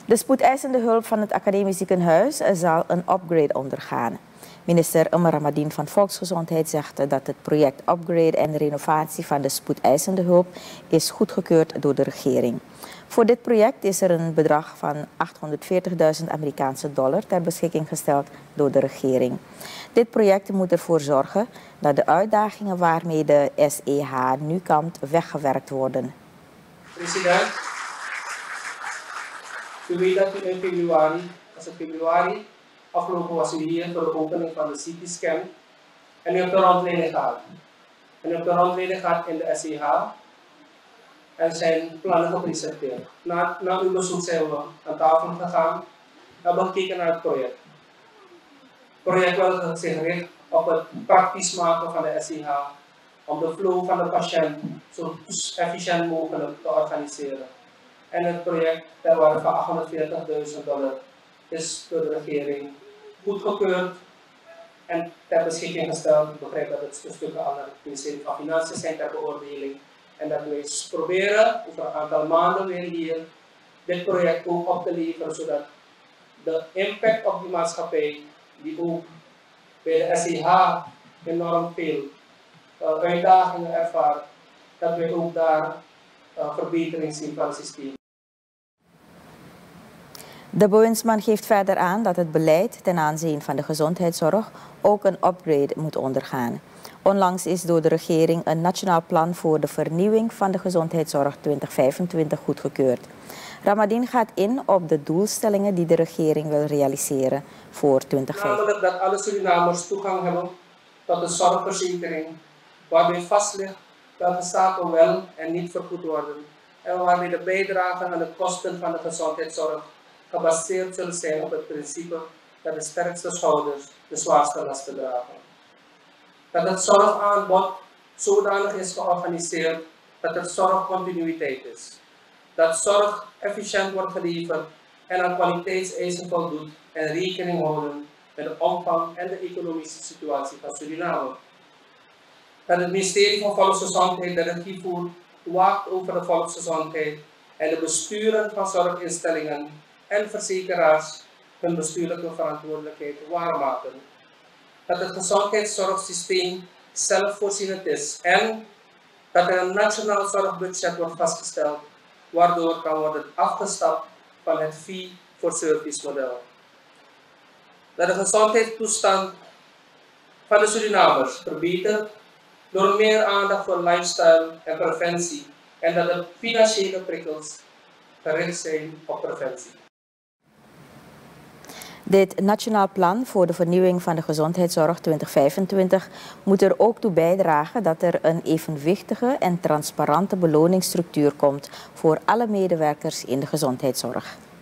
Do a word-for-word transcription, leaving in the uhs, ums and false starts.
De spoedeisende hulp van het Academisch Ziekenhuis zal een upgrade ondergaan. Minister Umar Ramadien van Volksgezondheid zegt dat het project upgrade en renovatie van de spoedeisende hulp is goedgekeurd door de regering. Voor dit project is er een bedrag van achthonderdveertigduizend Amerikaanse dollar ter beschikking gesteld door de regering. Dit project moet ervoor zorgen dat de uitdagingen waarmee de S E H nu kampt weggewerkt worden. President, u weet dat u in februari, als het februari afgelopen was u hier voor de opening van de C T scan en u hebt de rondleiding gehad. En u hebt de rondleiding gehad in de S E H en zijn plannen gepresenteerd. Na, na uw bezoek zijn we aan tafel gegaan en hebben gekeken naar het project. Het project wil zich richten op het praktisch maken van de S E H, om de flow van de patiënt zo efficiënt mogelijk te organiseren. En het project ter waarde van achthonderdveertigduizend dollar is door de regering goedgekeurd en ter beschikking gesteld. Ik begrijp dat het stukken aan het ministerie van Financiën zijn ter beoordeling. En dat we eens proberen over een aantal maanden weer hier dit project ook op te leveren, zodat de impact op die maatschappij, die ook bij de S E H enorm veel uh, uitdagingen ervaart, dat we ook daar uh, verbetering zien van het systeem. De bewindsman geeft verder aan dat het beleid ten aanzien van de gezondheidszorg ook een upgrade moet ondergaan. Onlangs is door de regering een nationaal plan voor de vernieuwing van de gezondheidszorg twintig vijfentwintig goedgekeurd. Ramadien gaat in op de doelstellingen die de regering wil realiseren voor twintig vijfentwintig. Namelijk dat alle Surinamers toegang hebben tot de zorgverzekering, waarbij vast ligt welke zaken wel en niet vergoed worden en waarbij de bijdrage aan de kosten van de gezondheidszorg gebaseerd zullen zijn op het principe dat de sterkste schouders de zwaarste lasten dragen. Dat het zorgaanbod zodanig is georganiseerd dat er zorgcontinuïteit is. Dat zorg efficiënt wordt geleverd en aan kwaliteitseisen voldoet en rekening houden met de omvang en de economische situatie van Suriname. Dat het ministerie van Volksgezondheid de regie voert, waakt over de volksgezondheid en de besturen van zorginstellingen en verzekeraars hun bestuurlijke verantwoordelijkheid waarmaken. Dat het gezondheidszorgsysteem zelfvoorzienend is en dat er een nationaal zorgbudget wordt vastgesteld, waardoor kan worden afgestapt van het fee-for-service model. Dat de gezondheidstoestand van de Surinamers verbetert door meer aandacht voor lifestyle en preventie en dat de financiële prikkels gericht zijn op preventie. Dit nationaal plan voor de vernieuwing van de gezondheidszorg twintig vijfentwintig moet er ook toe bijdragen dat er een evenwichtige en transparante beloningsstructuur komt voor alle medewerkers in de gezondheidszorg.